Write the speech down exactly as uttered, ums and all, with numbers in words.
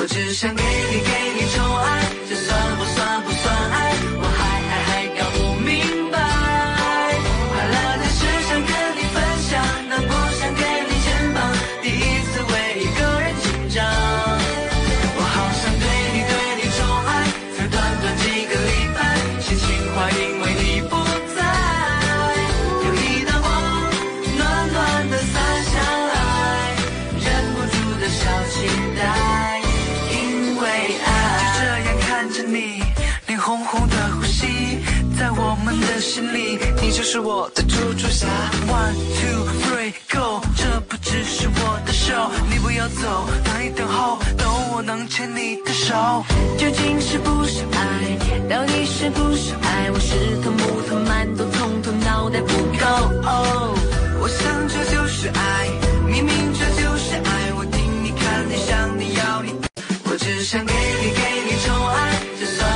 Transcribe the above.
我只想给你给你宠爱，这算不算不算爱？我还还还搞不明白。快乐的事想跟你分享，难过想给你肩膀，第一次为一个人紧张。我好想对你对你宠爱，才短短几个礼拜，写情话因为你不在，有一道光暖暖的洒下来，忍不住的小期待。因为爱就这样看着你，脸红红的呼吸，在我们的心里，你就是我的猪猪侠。One two three go， 这不只是我的手，你不要走，等一等候，等我能牵你的手。究竟是不是爱？到底是不是爱？我是头木头馒头，从头脑袋不够。哦，我想这就是爱，明明这就是爱，我听你看你想你要你，我只想给你给你宠爱，这算